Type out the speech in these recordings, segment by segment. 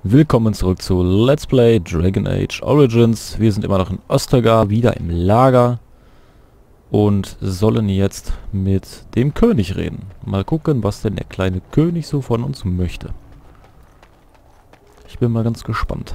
Willkommen zurück zu Let's Play Dragon Age Origins. Wir sind immer noch in Ostagar, wieder im Lager und sollen jetzt mit dem König reden. Mal gucken, was denn der kleine König so von uns möchte. Ich bin mal ganz gespannt.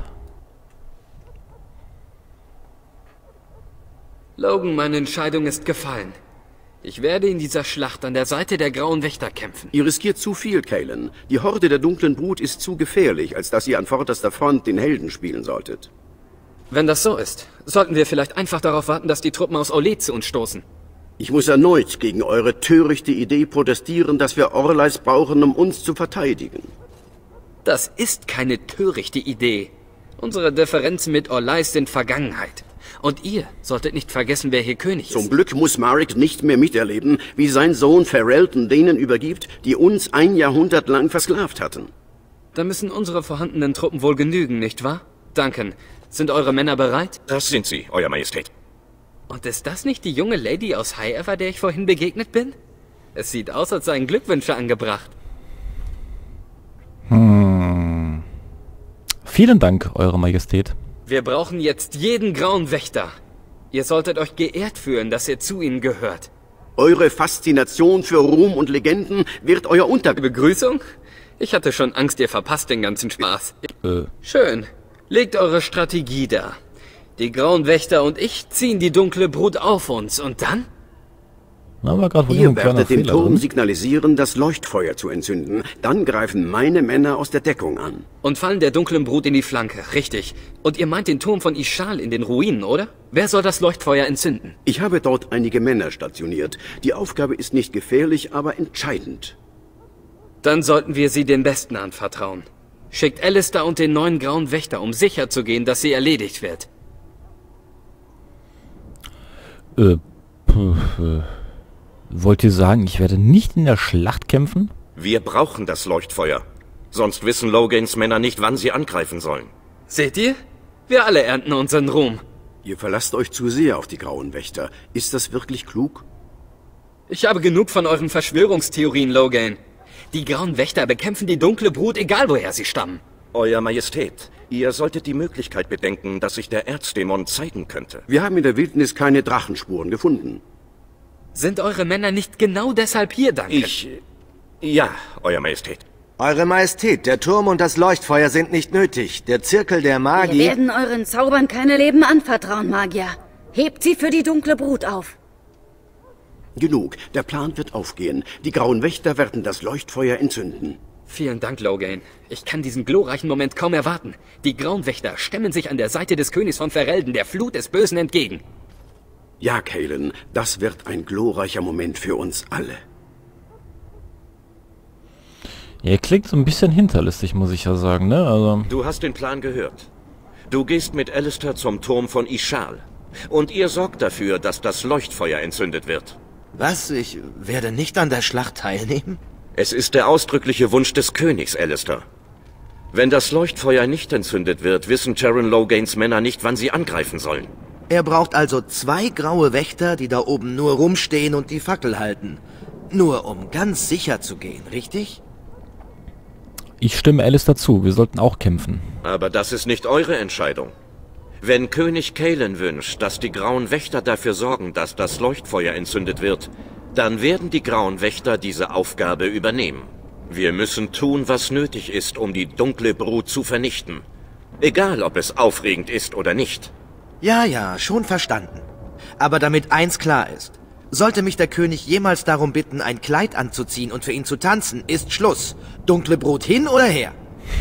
Logan, meine Entscheidung ist gefallen. Ich werde in dieser Schlacht an der Seite der Grauen Wächter kämpfen. Ihr riskiert zu viel, Cailan. Die Horde der dunklen Brut ist zu gefährlich, als dass ihr an vorderster Front den Helden spielen solltet. Wenn das so ist, sollten wir vielleicht einfach darauf warten, dass die Truppen aus Orlais zu uns stoßen. Ich muss erneut gegen eure törichte Idee protestieren, dass wir Orlais brauchen, um uns zu verteidigen. Das ist keine törichte Idee. Unsere Differenzen mit Orlais sind Vergangenheit. Und ihr solltet nicht vergessen, wer hier König ist. Zum Glück muss Marek nicht mehr miterleben, wie sein Sohn Ferelden denen übergibt, die uns ein Jahrhundert lang versklavt hatten. Da müssen unsere vorhandenen Truppen wohl genügen, nicht wahr? Duncan, sind eure Männer bereit? Das sind sie, Euer Majestät. Und ist das nicht die junge Lady aus High Ever, der ich vorhin begegnet bin? Es sieht aus, als seien Glückwünsche angebracht. Vielen Dank, Eure Majestät. Wir brauchen jetzt jeden Grauen Wächter. Ihr solltet euch geehrt fühlen, dass ihr zu ihnen gehört. Eure Faszination für Ruhm und Legenden wird euer Begrüßung? Ich hatte schon Angst, ihr verpasst den ganzen Spaß. Schön. Legt eure Strategie dar. Die Grauen Wächter und ich ziehen die dunkle Brut auf uns und dann? Ihr werdet dem Turm signalisieren, das Leuchtfeuer zu entzünden. Dann greifen meine Männer aus der Deckung an. Und fallen der dunklen Brut in die Flanke, richtig. Und ihr meint den Turm von Ishal in den Ruinen, oder? Wer soll das Leuchtfeuer entzünden? Ich habe dort einige Männer stationiert. Die Aufgabe ist nicht gefährlich, aber entscheidend. Dann sollten wir sie den Besten anvertrauen. Schickt Alistair und den neuen Grauen Wächter, um sicherzugehen, dass sie erledigt wird. Wollt ihr sagen, ich werde nicht in der Schlacht kämpfen? Wir brauchen das Leuchtfeuer. Sonst wissen Logans Männer nicht, wann sie angreifen sollen. Seht ihr? Wir alle ernten unseren Ruhm. Ihr verlasst euch zu sehr auf die Grauen Wächter. Ist das wirklich klug? Ich habe genug von euren Verschwörungstheorien, Logan. Die Grauen Wächter bekämpfen die dunkle Brut, egal woher sie stammen. Euer Majestät, ihr solltet die Möglichkeit bedenken, dass sich der Erzdämon zeigen könnte. Wir haben in der Wildnis keine Drachenspuren gefunden. Sind eure Männer nicht genau deshalb hier, Duncan? Ja, Euer Majestät. Eure Majestät, der Turm und das Leuchtfeuer sind nicht nötig. Der Zirkel der Magie... Wir werden euren Zaubern keine Leben anvertrauen, Magier. Hebt sie für die dunkle Brut auf. Genug. Der Plan wird aufgehen. Die Grauen Wächter werden das Leuchtfeuer entzünden. Vielen Dank, Logan. Ich kann diesen glorreichen Moment kaum erwarten. Die Grauen Wächter stemmen sich an der Seite des Königs von Ferelden, der Flut des Bösen, entgegen. Ja, Cailan, das wird ein glorreicher Moment für uns alle. Ja, klingt so ein bisschen hinterlistig, muss ich ja sagen, ne? Also Du hast den Plan gehört. Du gehst mit Alistair zum Turm von Ishal. Und ihr sorgt dafür, dass das Leuchtfeuer entzündet wird. Was? Ich werde nicht an der Schlacht teilnehmen? Es ist der ausdrückliche Wunsch des Königs, Alistair. Wenn das Leuchtfeuer nicht entzündet wird, wissen Charon Logans Männer nicht, wann sie angreifen sollen. Er braucht also 2 graue Wächter, die da oben nur rumstehen und die Fackel halten. Nur um ganz sicher zu gehen, richtig? ich stimme Alice dazu, wir sollten auch kämpfen. Aber das ist nicht eure Entscheidung. Wenn König Cailan wünscht, dass die Grauen Wächter dafür sorgen, dass das Leuchtfeuer entzündet wird, dann werden die Grauen Wächter diese Aufgabe übernehmen. Wir müssen tun, was nötig ist, um die dunkle Brut zu vernichten. Egal, ob es aufregend ist oder nicht. Ja, schon verstanden. Aber damit eins klar ist. Sollte mich der König jemals darum bitten, ein Kleid anzuziehen und für ihn zu tanzen, ist Schluss. Dunkle Brut hin oder her?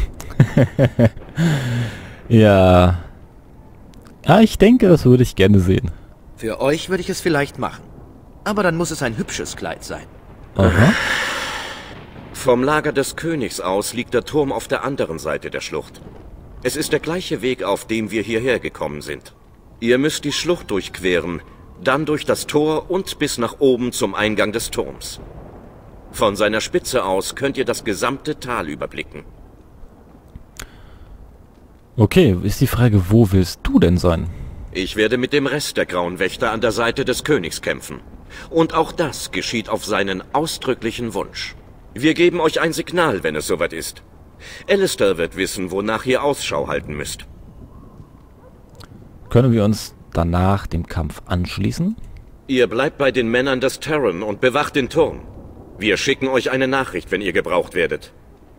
Ja, ich denke, das würde ich gerne sehen. Für euch würde ich es vielleicht machen. Aber dann muss es ein hübsches Kleid sein. Aha. Vom Lager des Königs aus liegt der Turm auf der anderen Seite der Schlucht. Es ist der gleiche Weg, auf dem wir hierher gekommen sind. Ihr müsst die Schlucht durchqueren, dann durch das Tor und bis nach oben zum Eingang des Turms. Von seiner Spitze aus könnt ihr das gesamte Tal überblicken. Okay, ist die Frage, wo willst du denn sein? Ich werde mit dem Rest der Grauen Wächter an der Seite des Königs kämpfen. Und auch das geschieht auf seinen ausdrücklichen Wunsch. Wir geben euch ein Signal, wenn es soweit ist. Alistair wird wissen, wonach ihr Ausschau halten müsst. Können wir uns danach dem Kampf anschließen? Ihr bleibt bei den Männern des Terran und bewacht den Turm. Wir schicken euch eine Nachricht, wenn ihr gebraucht werdet.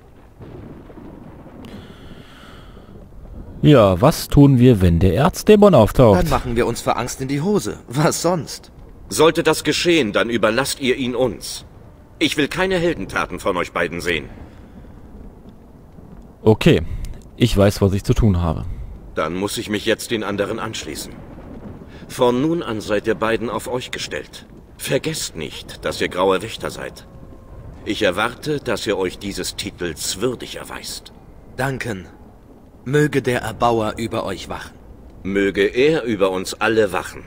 Ja, was tun wir, wenn der Erzdämon auftaucht? Dann machen wir uns vor Angst in die Hose. Was sonst? Sollte das geschehen, dann überlasst ihr ihn uns. Ich will keine Heldentaten von euch beiden sehen. Okay, ich weiß, was ich zu tun habe. Dann muss ich mich jetzt den anderen anschließen. Von nun an seid ihr beiden auf euch gestellt. Vergesst nicht, dass ihr graue Wächter seid. Ich erwarte, dass ihr euch dieses Titels würdig erweist. Danken. Möge der Erbauer über euch wachen. Möge er über uns alle wachen.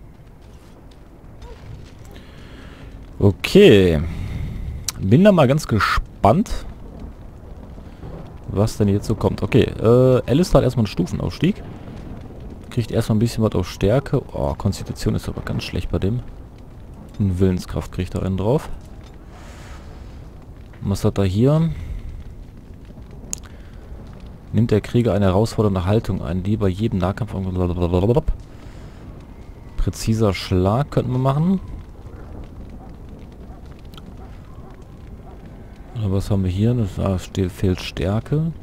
Okay. Bin da mal ganz gespannt, was denn jetzt so kommt. Okay, Alistair hat erstmal einen Stufenaufstieg. Kriegt erstmal ein bisschen was auf Stärke. Oh, Konstitution ist aber ganz schlecht bei dem. Und Willenskraft kriegt er einen drauf. Was hat er hier? Nimmt der Krieger eine herausfordernde Haltung ein, die bei jedem Nahkampf... Präziser Schlag könnten wir machen. Oder was haben wir hier? Da fehlt Stärke.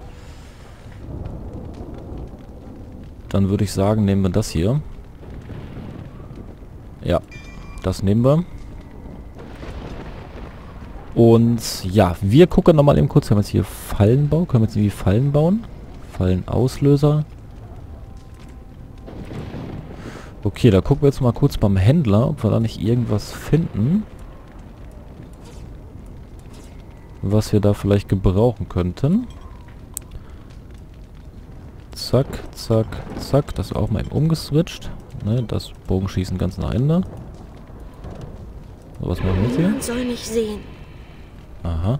Dann würde ich sagen, nehmen wir das hier. Ja, das nehmen wir. Und ja, wir gucken nochmal eben kurz. Wir haben jetzt hier Fallenbau. Können wir jetzt irgendwie Fallen bauen? Fallenauslöser. Okay, da gucken wir jetzt mal kurz beim Händler, ob wir da nicht irgendwas finden, was wir da vielleicht gebrauchen könnten. Zack, zack, zack. Das auch mal eben umgeswitcht. Ne, das Bogenschießen ganz nach Ende. So, was machen wir jetzt hier? Niemand soll mich sehen. Aha.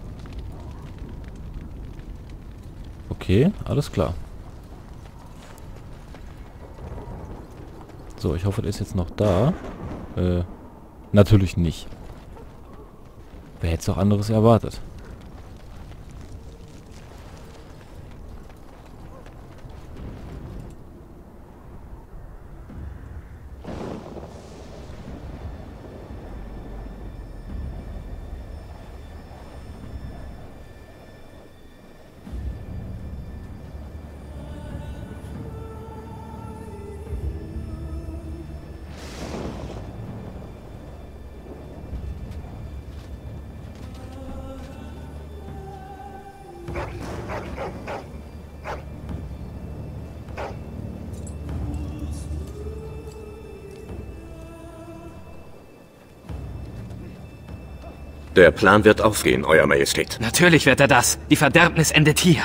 Okay, alles klar. So, ich hoffe, der ist jetzt noch da. Natürlich nicht. Wer hätte es auch anderes erwartet? Der Plan wird aufgehen, Euer Majestät. Natürlich wird er das. Die Verderbnis endet hier.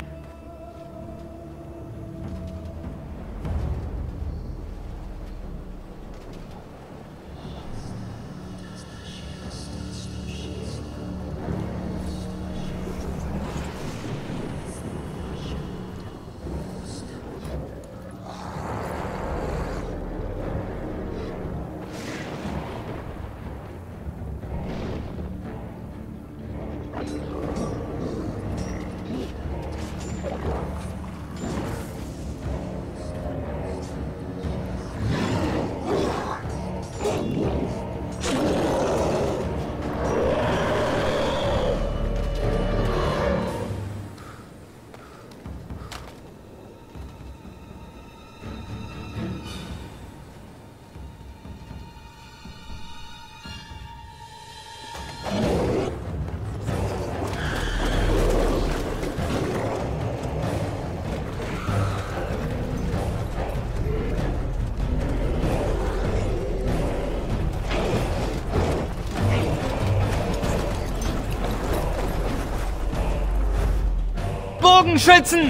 Bogenschützen!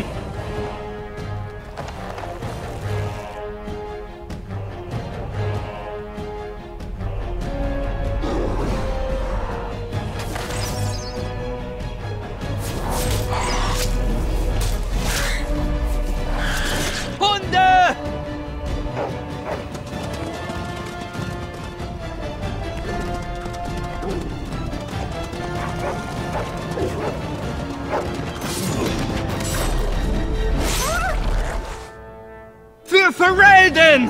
Hunde! Ferelden!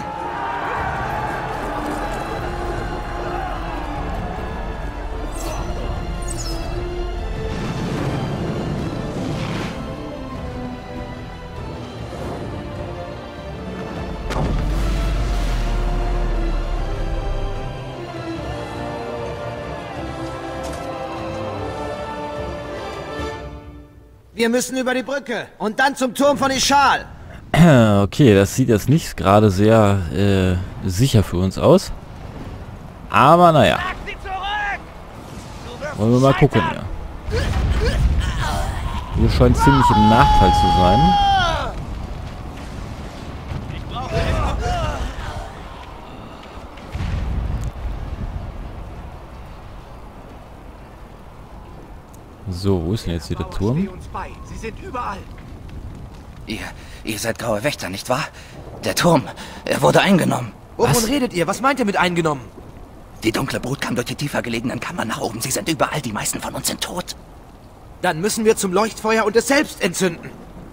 Wir müssen über die Brücke und dann zum Turm von Ishal. Okay, das sieht jetzt nicht gerade sehr sicher für uns aus. Aber naja. Wollen wir mal gucken, ja. Wir scheinen ziemlich im Nachteil zu sein. So, wo ist denn jetzt hier der Turm? Sie sind überall. Ihr seid graue Wächter, nicht wahr? Der Turm, er wurde eingenommen. Wovon redet ihr? Was meint ihr mit eingenommen? Die dunkle Brut kam durch die tiefer gelegenen Kammern nach oben. Sie sind überall, die meisten von uns sind tot. Dann müssen wir zum Leuchtfeuer und es selbst entzünden.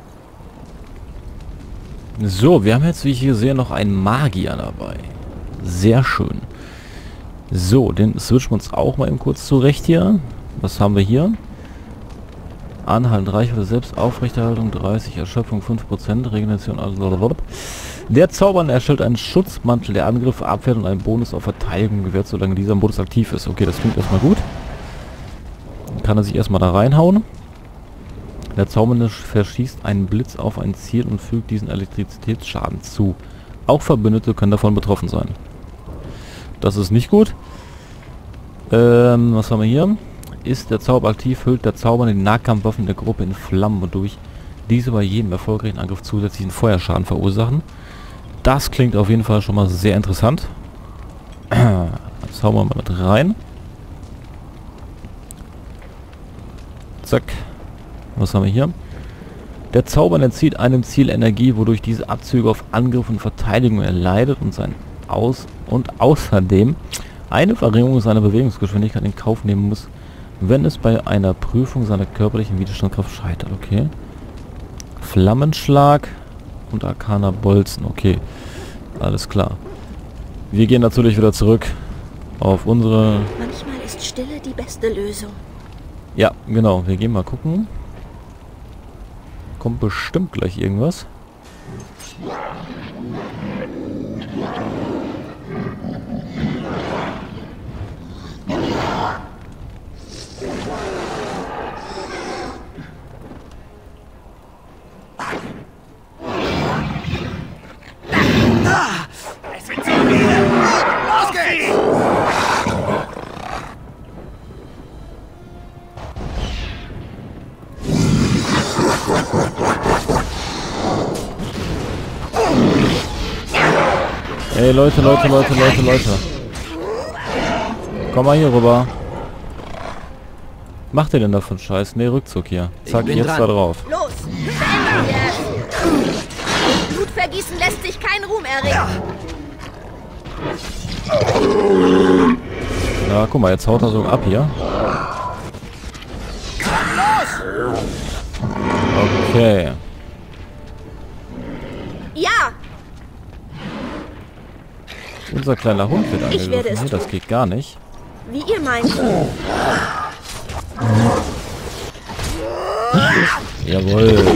So, wir haben jetzt, wie ich hier sehe, noch einen Magier dabei. Sehr schön. So, den switchen wir uns auch mal eben kurz zurecht hier. Was haben wir hier? Anhalten, Reichweite selbst, Aufrechterhaltung 30, Erschöpfung 5%, Regeneration, also der Zauberer erstellt einen Schutzmantel, der Angriffe abwehrt und einen Bonus auf Verteidigung gewährt, solange dieser Modus aktiv ist. Okay, das klingt erstmal gut. Dann kann er sich erstmal da reinhauen. Der Zauberer verschießt einen Blitz auf ein Ziel und fügt diesen Elektrizitätsschaden zu. Auch Verbündete können davon betroffen sein. Das ist nicht gut. Was haben wir hier? Ist der Zauber aktiv, hüllt der Zauber die Nahkampfwaffen der Gruppe in Flammen, wodurch diese bei jedem erfolgreichen Angriff zusätzlichen Feuerschaden verursachen. Das klingt auf jeden Fall schon mal sehr interessant. Jetzt hauen wir mal mit rein. Zack. Was haben wir hier? Der Zauber entzieht einem Ziel Energie, wodurch diese Abzüge auf Angriff und Verteidigung erleidet und außerdem eine Verringerung seiner Bewegungsgeschwindigkeit in Kauf nehmen muss, wenn es bei einer Prüfung seiner körperlichen Widerstandskraft scheitert. Okay. Flammenschlag und Arkaner Bolzen. Okay. Alles klar. Wir gehen natürlich wieder zurück auf unsere... Manchmal ist Stille die beste Lösung. Ja, genau. Wir gehen mal gucken. Kommt bestimmt gleich irgendwas. Ey, Leute. Komm mal hier rüber. Macht ihr denn da von Scheiß? Ne, Rückzug hier. Zack, jetzt da drauf. Los, beenden wir es. Blutvergießen lässt sich kein Ruhm erringen. Ja, guck mal, jetzt haut er so ab hier. Okay. Ja, Unser kleiner Hund wird ich werde angegriffen. es Nee, das geht gar nicht. wie ihr meint. Jawohl.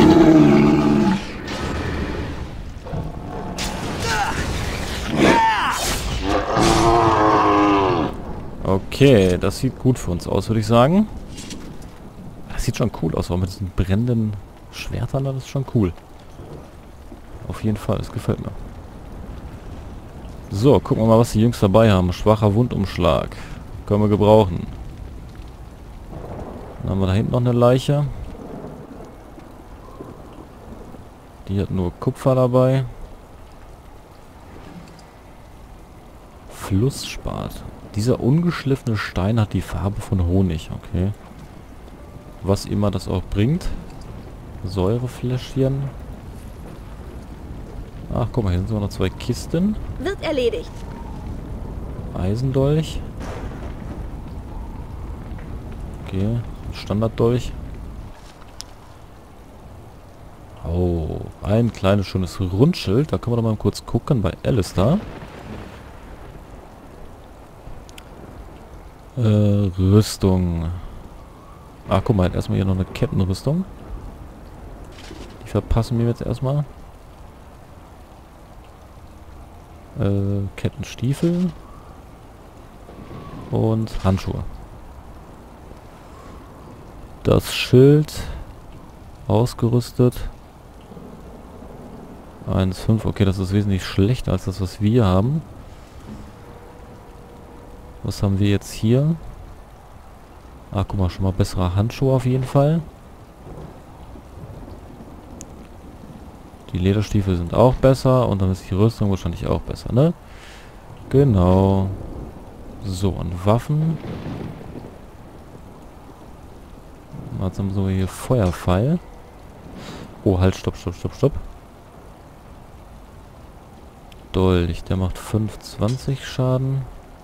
Okay, das sieht gut für uns aus, würde ich sagen. Das sieht schon cool aus, auch mit diesen brennenden Schwertern, das ist schon cool. Auf jeden Fall, das gefällt mir. So, gucken wir mal, was die Jungs dabei haben. Schwacher Wundumschlag. Können wir gebrauchen. Dann haben wir da hinten noch eine Leiche. Die hat nur Kupfer dabei. Flussspat. Dieser ungeschliffene Stein hat die Farbe von Honig. Okay. Was immer das auch bringt. Säurefläschchen. Ach, guck mal, hier sind sogar noch 2 Kisten. Wird erledigt. Eisendolch. Okay, Standarddolch. Oh, ein kleines schönes Rundschild. Da können wir doch mal kurz gucken bei Alistair. Rüstung. Ah, guck mal, erstmal hier noch eine Kettenrüstung. Die verpassen wir jetzt erstmal. Kettenstiefel. Und Handschuhe. Das Schild. Ausgerüstet. 1,5. Okay, das ist wesentlich schlechter als das, was wir haben. Was haben wir jetzt hier? Ah, guck mal, schon mal bessere Handschuhe auf jeden Fall. Die Lederstiefel sind auch besser und dann ist die Rüstung wahrscheinlich auch besser, ne? Genau. So, und Waffen. Jetzt haben wir so hier Feuerpfeil. Oh, halt, stopp. Dolch, der macht 5,20 Schaden.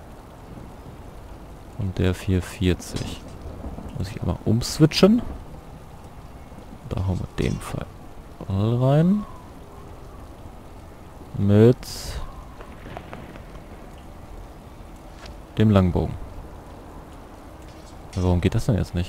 Und der 4,40. Muss ich einmal umswitchen. Da hauen wir den Pfeil rein. Mit dem Langbogen. Aber warum geht das denn jetzt nicht?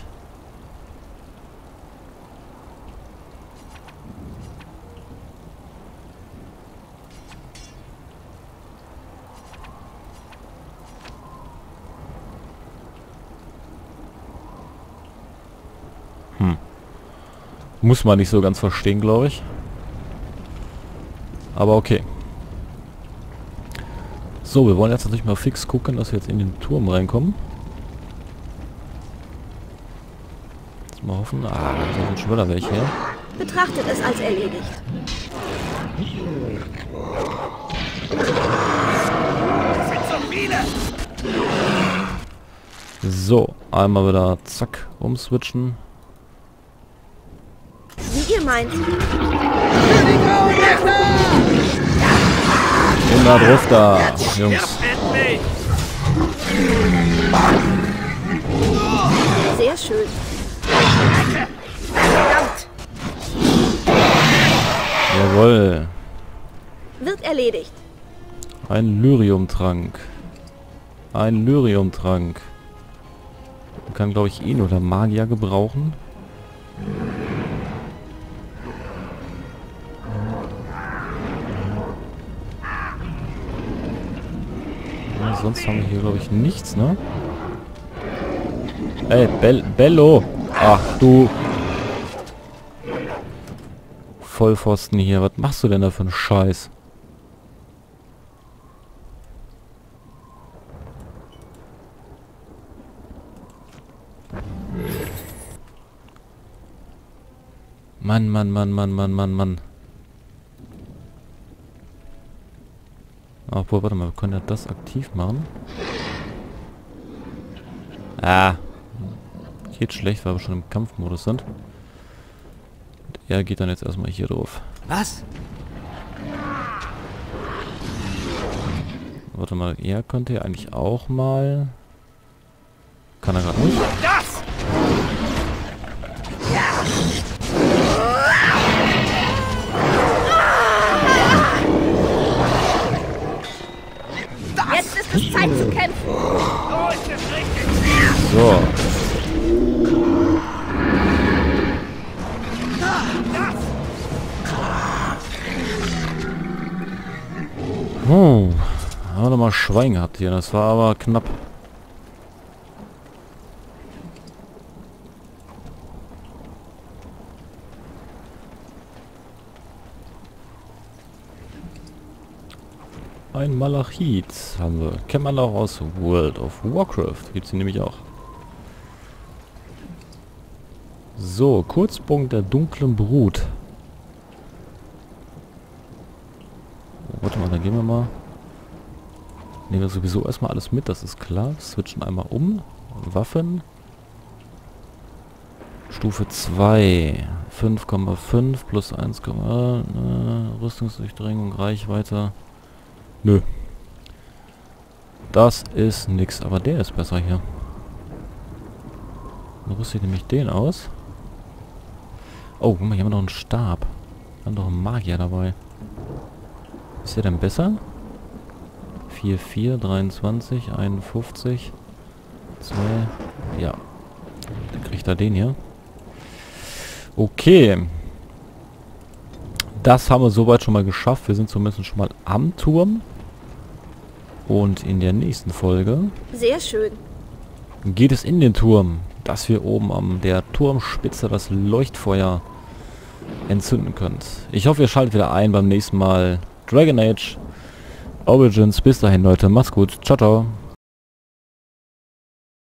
Muss man nicht so ganz verstehen, glaube ich. Aber okay. So, wir wollen jetzt natürlich mal fix gucken, dass wir jetzt in den Turm reinkommen. Jetzt mal hoffen. Ah, da sind schon wieder welche her. Betrachtet es als erledigt. So, einmal wieder zack, umswitchen. Wie ihr meint. Immer drauf da, Jungs. Sehr schön. Verdammt. Jawohl. Wird erledigt. Ein Lyriumtrank. Ein Lyriumtrank. Kann, glaube ich, nur der Magier gebrauchen. Ja, sonst haben wir hier, glaube ich, nichts, ne? Ey, Bello! Ach, du... Vollpfosten hier. Was machst du denn da für einen Scheiß? Mann. Obwohl, warte mal, wir können ja das aktiv machen. Ah. Geht schlecht, weil wir schon im Kampfmodus sind. Und er geht dann jetzt erstmal hier drauf. Was? Warte mal, er könnte ja eigentlich auch mal... Kann er gerade nicht? Das! Jetzt ist es Zeit zu kämpfen. So. Haben wir noch mal Schwein gehabt hier. Das war aber knapp. Ein Malachit haben wir. Kennt man auch aus World of Warcraft. Gibt es hier nämlich auch. So, Kurzpunkt der dunklen Brut. Warte mal, dann gehen wir mal. Nehmen wir sowieso erstmal alles mit, das ist klar. Switchen einmal um. Waffen. Stufe 2. 5,5 plus 1, Rüstungsdurchdringung, Reichweite. Nö. Das ist nix, aber der ist besser hier. Dann rüste ich nämlich den aus. Oh, guck mal, hier haben wir noch einen Stab. Wir haben doch einen Magier dabei. Ist der denn besser? 4, 4, 23, 51, 2. Ja. Dann kriegt er den hier. Okay. Das haben wir soweit schon mal geschafft. Wir sind zumindest schon mal am Turm. Und in der nächsten Folge... Sehr schön. ...geht es in den Turm, dass wir oben an der Turmspitze das Leuchtfeuer entzünden können. Ich hoffe, ihr schaltet wieder ein beim nächsten Mal Dragon Age Origins. Bis dahin, Leute. Macht's gut. Ciao, ciao.